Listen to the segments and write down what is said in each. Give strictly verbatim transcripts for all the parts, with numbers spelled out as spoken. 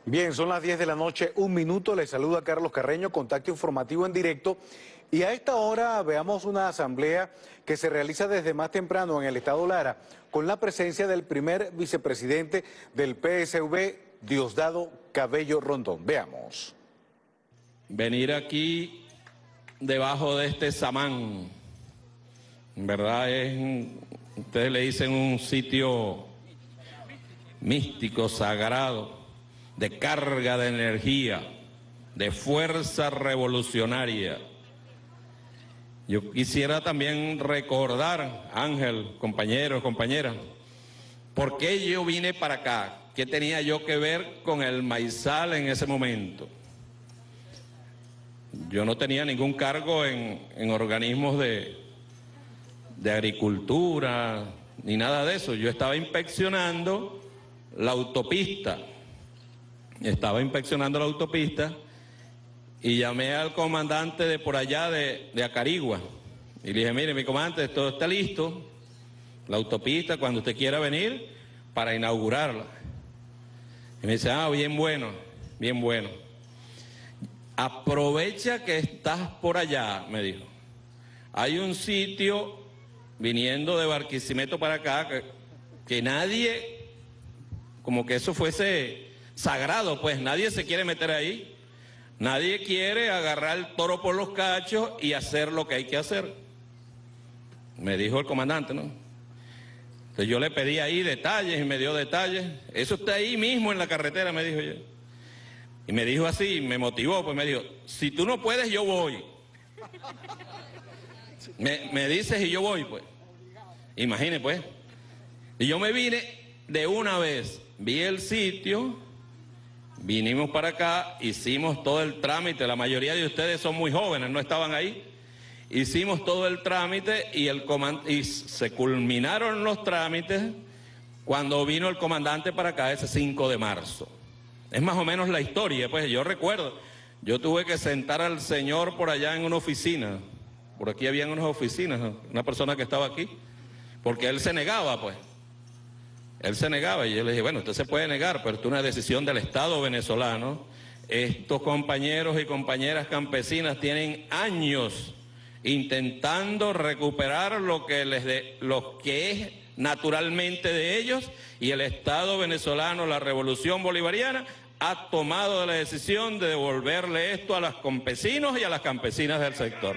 Bien, son las diez de la noche, un minuto, les saluda Carlos Carreño, contacto informativo en directo. Y a esta hora veamos una asamblea que se realiza desde más temprano en el estado Lara, con la presencia del primer vicepresidente del P S V, Diosdado Cabello Rondón. Veamos. Venir aquí debajo de este samán, en verdad es, ustedes le dicen un sitio místico, sagrado, de carga de energía, de fuerza revolucionaria. Yo quisiera también recordar, Ángel, compañeros, compañeras, ¿por qué yo vine para acá? ¿Qué tenía yo que ver con el maizal en ese momento? Yo no tenía ningún cargo en, en organismos de, de agricultura, ni nada de eso. Yo estaba inspeccionando la autopista. Estaba inspeccionando la autopista y llamé al comandante de por allá de, de Acarigua. Y le dije, mire, mi comandante, todo está listo, la autopista, cuando usted quiera venir para inaugurarla. Y me dice, ah, bien bueno, bien bueno. Aprovecha que estás por allá, me dijo. Hay un sitio viniendo de Barquisimeto para acá que, que nadie, como que eso fuese sagrado, pues nadie se quiere meter ahí. Nadie quiere agarrar el toro por los cachos y hacer lo que hay que hacer. Me dijo el comandante, ¿no? Entonces yo le pedí ahí detalles y me dio detalles. Eso está ahí mismo en la carretera, me dijo yo. Y me dijo así, me motivó, pues me dijo, si tú no puedes, yo voy. Me, me dices y yo voy, pues. Imagine, pues. Y yo me vine de una vez, vi el sitio, vinimos para acá, hicimos todo el trámite. La mayoría de ustedes son muy jóvenes, no estaban ahí. Hicimos todo el trámite y, el comand y se culminaron los trámites cuando vino el comandante para acá ese cinco de marzo. Es más o menos la historia, pues yo recuerdo, yo tuve que sentar al señor por allá en una oficina, por aquí habían unas oficinas, una persona que estaba aquí, porque él se negaba, pues, él se negaba y yo le dije, bueno, usted se puede negar, pero esto es una decisión del Estado venezolano. Estos compañeros y compañeras campesinas tienen años intentando recuperar lo que, les de, lo que es naturalmente de ellos, y el Estado venezolano, la revolución bolivariana, ha tomado la decisión de devolverle esto a los campesinos y a las campesinas del sector.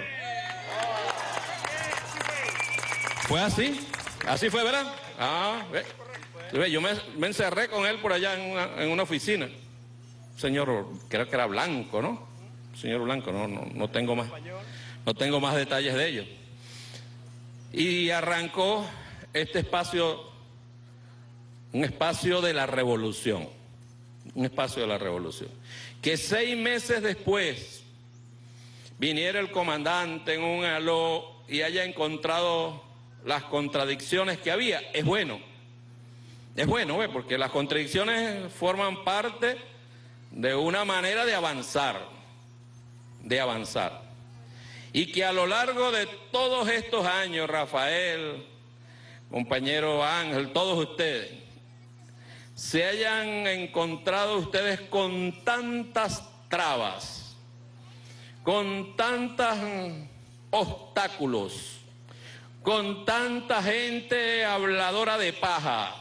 ¿Fue así? ¿Así fue, verdad? Ah, ve. Yo me, me encerré con él por allá en una, en una oficina. Señor, creo que era Blanco, ¿no? Señor Blanco, no, no, no tengo más, no tengo más detalles de ello. Y arrancó este espacio, un espacio de la revolución, un espacio de la revolución. Que seis meses después viniera el comandante en un aló y haya encontrado las contradicciones que había, es bueno. Es bueno, ¿eh? Porque las contradicciones forman parte de una manera de avanzar, de avanzar. Y que a lo largo de todos estos años, Rafael, compañero Ángel, todos ustedes, se hayan encontrado ustedes con tantas trabas, con tantos obstáculos, con tanta gente habladora de paja,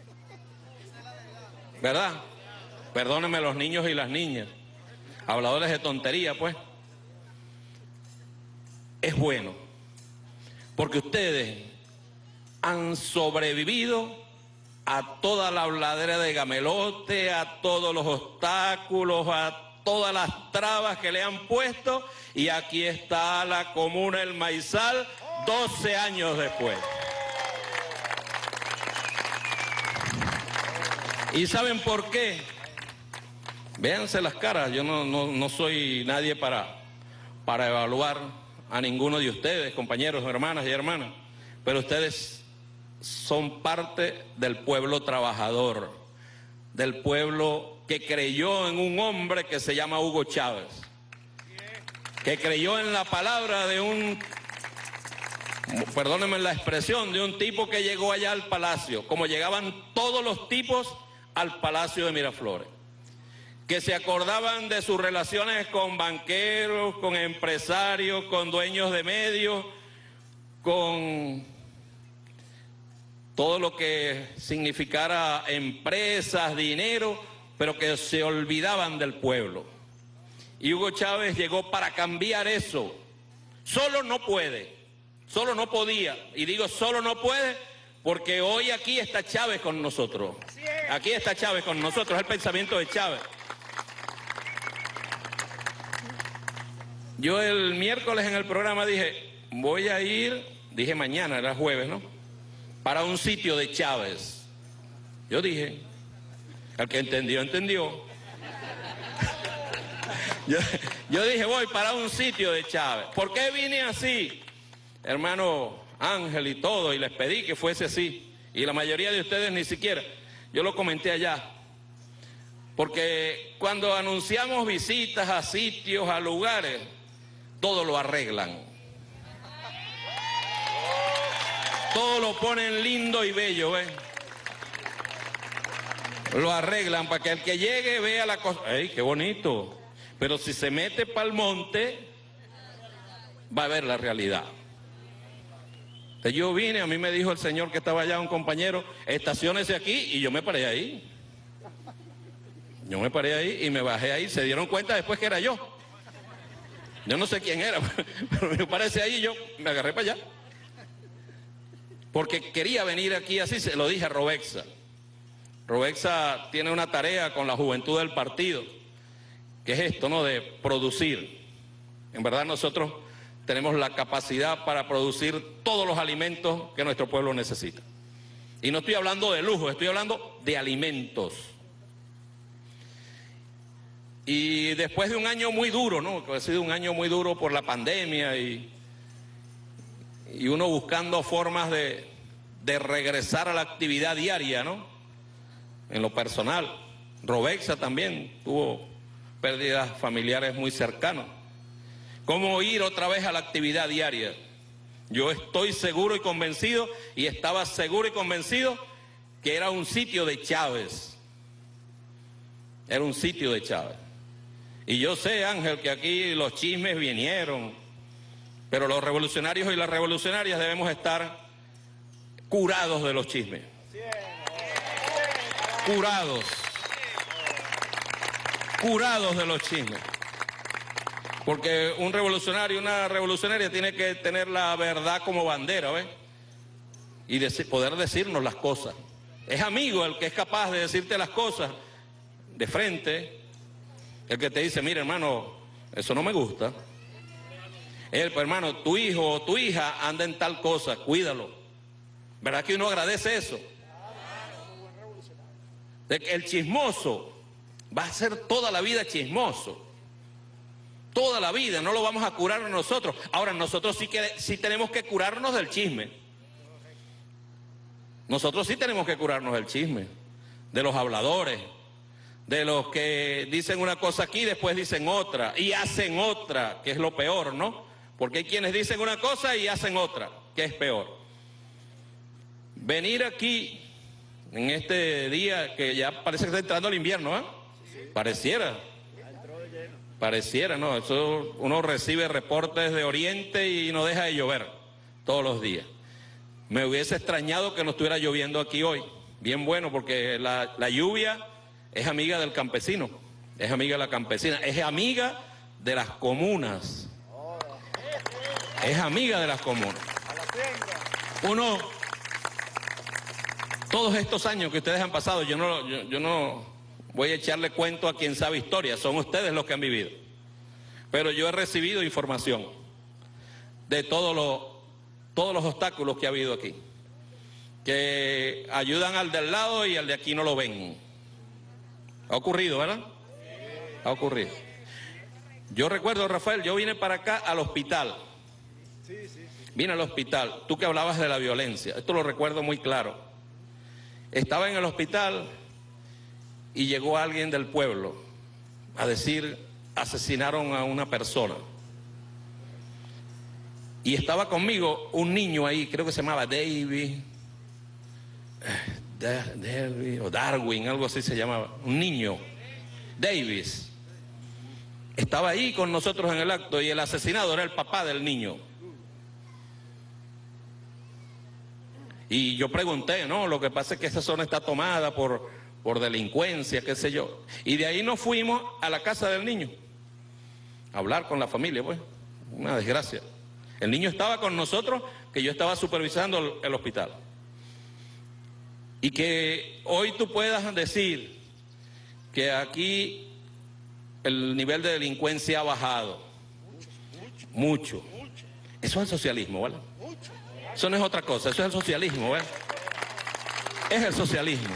¿verdad? Perdónenme los niños y las niñas, habladores de tontería, pues. Es bueno, porque ustedes han sobrevivido a toda la habladera de gamelote, a todos los obstáculos, a todas las trabas que le han puesto, y aquí está la comuna El Maizal doce años después. ¿Y saben por qué? Véanse las caras, yo no, no, no soy nadie para, para evaluar a ninguno de ustedes, compañeros, hermanas y hermanas, pero ustedes son parte del pueblo trabajador, del pueblo que creyó en un hombre que se llama Hugo Chávez, que creyó en la palabra de un, perdónenme la expresión, de un tipo que llegó allá al palacio, como llegaban todos los tipos al Palacio de Miraflores. que se acordaban de sus relaciones con banqueros, con empresarios, con dueños de medios, con todo lo que significara empresas, dinero, pero que se olvidaban del pueblo. Y Hugo Chávez llegó para cambiar eso. Solo no puede, solo no podía, y digo solo no puede porque hoy aquí está Chávez con nosotros. Aquí está Chávez con nosotros, es el pensamiento de Chávez. Yo el miércoles en el programa dije, voy a ir, dije mañana, era jueves, ¿no?, para un sitio de Chávez. Yo dije, el que entendió, entendió. Yo, yo dije, voy para un sitio de Chávez. ¿Por qué vine así? Hermano Ángel y todo, y les pedí que fuese así. Y la mayoría de ustedes ni siquiera. Yo lo comenté allá. Porque cuando anunciamos visitas a sitios, a lugares, todo lo arreglan. Todo lo ponen lindo y bello, ¿ven? Lo arreglan para que el que llegue vea la cosa. ¡Ey, qué bonito! Pero si se mete para el monte, va a ver la realidad. Entonces yo vine, a mí me dijo el señor que estaba allá, un compañero, estaciónese aquí, y yo me paré ahí. Yo me paré ahí y me bajé ahí. Se dieron cuenta después que era yo. Yo no sé quién era, pero me parece ahí y yo me agarré para allá. Porque quería venir aquí así, se lo dije a Robexa. Robexa tiene una tarea con la juventud del partido, que es esto, ¿no?, de producir. En verdad nosotros tenemos la capacidad para producir todos los alimentos que nuestro pueblo necesita. Y no estoy hablando de lujo, estoy hablando de alimentos. Y después de un año muy duro, ¿no?, que ha sido un año muy duro por la pandemia y, y uno buscando formas de, de regresar a la actividad diaria, ¿no?, en lo personal. Robexa también tuvo pérdidas familiares muy cercanas. ¿Cómo ir otra vez a la actividad diaria? Yo estoy seguro y convencido, y estaba seguro y convencido, que era un sitio de Chávez. Era un sitio de Chávez. Y yo sé, Ángel, que aquí los chismes vinieron, pero los revolucionarios y las revolucionarias debemos estar curados de los chismes. Curados. Curados de los chismes. Porque un revolucionario, una revolucionaria tiene que tener la verdad como bandera, ¿ves? Y dec- poder decirnos las cosas. Es amigo el que es capaz de decirte las cosas de frente. El que te dice, mira, hermano, eso no me gusta. Él, pues, hermano, tu hijo o tu hija anda en tal cosa, cuídalo. ¿Verdad que uno agradece eso? De que el chismoso va a ser toda la vida chismoso. Toda la vida, no lo vamos a curar nosotros. Ahora, nosotros sí, que, sí tenemos que curarnos del chisme. Nosotros sí tenemos que curarnos del chisme, de los habladores, de los que dicen una cosa aquí y después dicen otra, y hacen otra, que es lo peor, ¿no? Porque hay quienes dicen una cosa y hacen otra, que es peor. Venir aquí en este día que ya parece que está entrando el invierno, ¿eh? Pareciera. Pareciera, ¿no? Eso, uno recibe reportes de Oriente y no deja de llover todos los días. Me hubiese extrañado que no estuviera lloviendo aquí hoy. Bien bueno, porque la, la lluvia es amiga del campesino, es amiga de la campesina, es amiga de las comunas. Es amiga de las comunas. Uno, todos estos años que ustedes han pasado, yo no, yo, yo no voy a echarle cuento a quien sabe historia, son ustedes los que han vivido. Pero yo he recibido información de todos los, todos los obstáculos que ha habido aquí, que ayudan al del lado y al de aquí no lo ven. Ha ocurrido, ¿verdad? Ha ocurrido. Yo recuerdo, Rafael, yo vine para acá al hospital. Vine al hospital, tú que hablabas de la violencia, esto lo recuerdo muy claro. Estaba en el hospital y llegó alguien del pueblo a decir, asesinaron a una persona. Y estaba conmigo un niño ahí, creo que se llamaba David, David o Darwin, algo así se llamaba, un niño. Davis, estaba ahí con nosotros en el acto y el asesinado era el papá del niño. Y yo pregunté, no, lo que pasa es que esa zona está tomada por, por delincuencia, qué sé yo. Y de ahí nos fuimos a la casa del niño, a hablar con la familia, pues, una desgracia. El niño estaba con nosotros, que yo estaba supervisando el, el hospital. Y que hoy tú puedas decir que aquí el nivel de delincuencia ha bajado. Mucho. Eso es el socialismo, ¿vale? Eso no es otra cosa, eso es el socialismo, ¿ves? Es el socialismo.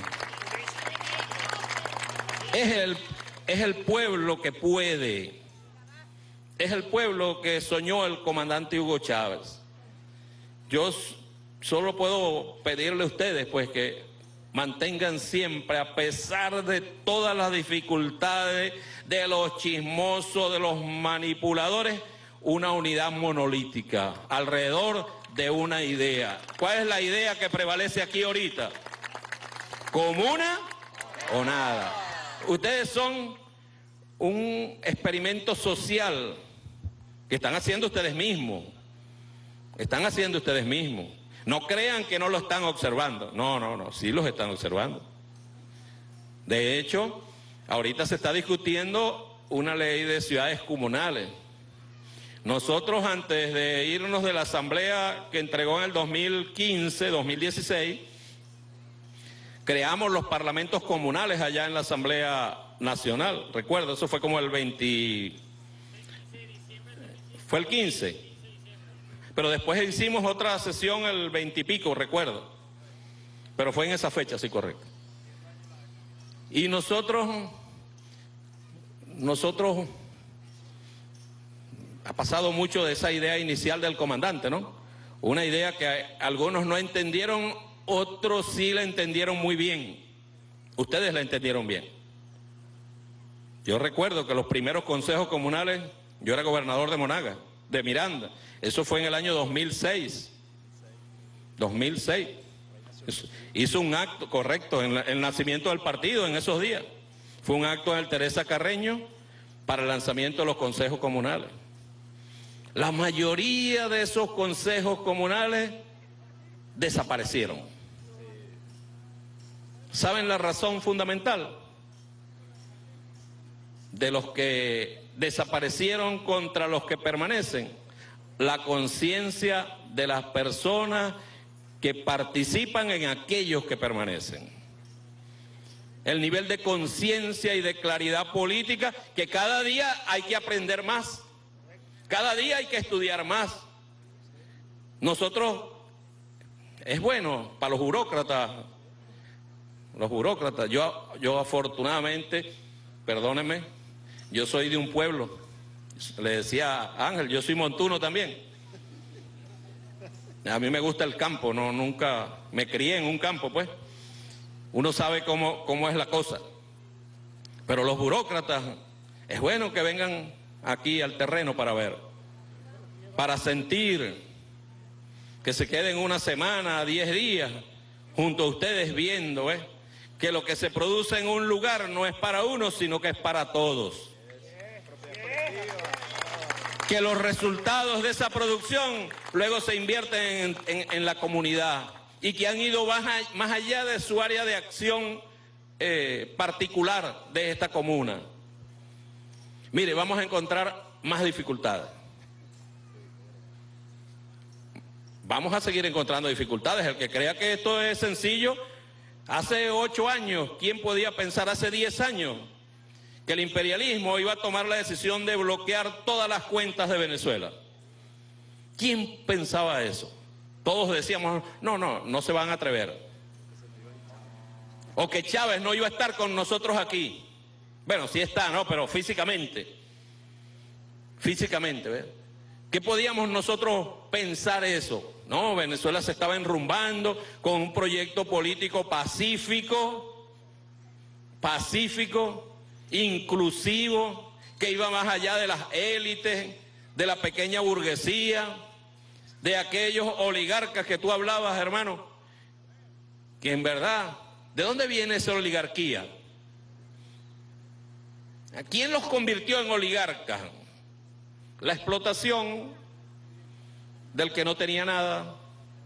Es el, es el pueblo que puede. Es el pueblo que soñó el comandante Hugo Chávez. Yo solo puedo pedirle a ustedes, pues, que mantengan siempre, a pesar de todas las dificultades, de los chismosos, de los manipuladores, una unidad monolítica alrededor de una idea. ¿Cuál es la idea que prevalece aquí ahorita? ¿Comuna o nada? Ustedes son un experimento social que están haciendo ustedes mismos. Están haciendo ustedes mismos. No crean que no lo están observando. No, no, no, sí los están observando. De hecho, ahorita se está discutiendo una ley de ciudades comunales. Nosotros, antes de irnos de la asamblea que entregó en el dos mil quince, dos mil dieciséis, creamos los parlamentos comunales allá en la Asamblea Nacional. Recuerdo, eso fue como el veinte... Fue el quince. Pero después hicimos otra sesión el veinte y pico, recuerdo. Pero fue en esa fecha, sí, correcto. Y nosotros... Nosotros... Ha pasado mucho de esa idea inicial del comandante, ¿no? Una idea que algunos no entendieron, otros sí la entendieron muy bien. Ustedes la entendieron bien. Yo recuerdo que los primeros consejos comunales, yo era gobernador de Monagas, de Miranda. Eso fue en el año dos mil seis. dos mil seis. Hizo un acto correcto en la, el nacimiento del partido en esos días. Fue un acto en el Teresa Carreño para el lanzamiento de los consejos comunales. La mayoría de esos consejos comunales desaparecieron. ¿Saben la razón fundamental? De los que desaparecieron contra los que permanecen. La conciencia de las personas que participan en aquellos que permanecen. El nivel de conciencia y de claridad política, que cada día hay que aprender más. Cada día hay que estudiar más. Nosotros, es bueno para los burócratas, los burócratas, yo, yo afortunadamente, perdónenme, yo soy de un pueblo, le decía a Ángel, yo soy montuno también. A mí me gusta el campo, no, nunca me crié en un campo, pues. Uno sabe cómo, cómo es la cosa. Pero los burócratas, es bueno que vengan aquí al terreno para ver, para sentir, que se queden una semana, diez días, junto a ustedes viendo, ¿eh? Que lo que se produce en un lugar no es para uno, sino que es para todos. Que los resultados de esa producción luego se invierten en, en, en la comunidad y que han ido más, más allá de su área de acción eh, particular de esta comuna. Mire, vamos a encontrar más dificultades. Vamos a seguir encontrando dificultades. El que crea que esto es sencillo, hace ocho años, ¿quién podía pensar hace diez años que el imperialismo iba a tomar la decisión de bloquear todas las cuentas de Venezuela? ¿Quién pensaba eso? Todos decíamos, no, no, no se van a atrever. O que Chávez no iba a estar con nosotros aquí. Bueno, sí está, ¿no? Pero físicamente. Físicamente, ¿ves? ¿Qué podíamos nosotros pensar eso? No, Venezuela se estaba enrumbando con un proyecto político pacífico, pacífico, inclusivo, que iba más allá de las élites, de la pequeña burguesía, de aquellos oligarcas que tú hablabas, hermano, que en verdad, ¿de dónde viene esa oligarquía? ¿Quién los convirtió en oligarcas? La explotación del que no tenía nada.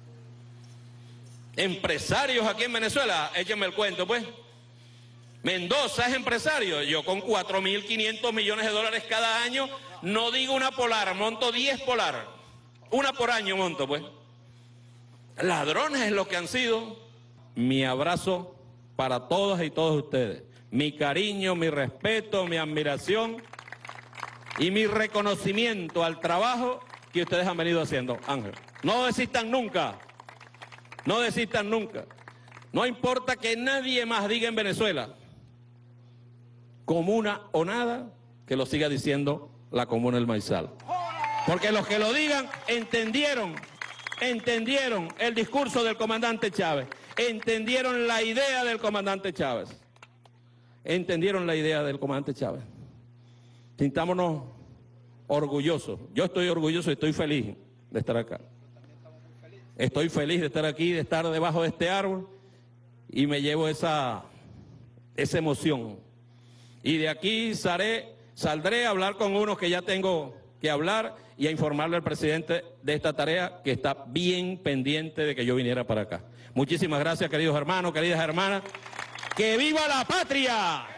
Empresarios aquí en Venezuela, échenme el cuento, pues. Mendoza es empresario, yo con cuatro mil quinientos millones de dólares cada año, no digo una polar, monto diez polar. Una por año monto, pues. Ladrones es lo que han sido. Mi abrazo para todas y todos ustedes. Mi cariño, mi respeto, mi admiración y mi reconocimiento al trabajo que ustedes han venido haciendo. Ángel, no desistan nunca. No desistan nunca. No importa que nadie más diga en Venezuela, comuna o nada, que lo siga diciendo la Comuna del Maizal. Porque los que lo digan entendieron, entendieron el discurso del comandante Chávez, entendieron la idea del comandante Chávez, entendieron la idea del comandante Chávez. Sintámonos orgullosos. Yo estoy orgulloso y estoy feliz de estar acá. Estoy feliz de estar aquí, de estar debajo de este árbol y me llevo esa, esa emoción. Y de aquí saldré, saldré a hablar con unos que ya tengo que hablar y a informarle al presidente de esta tarea que está bien pendiente de que yo viniera para acá. Muchísimas gracias, queridos hermanos, queridas hermanas. ¡Que viva la patria!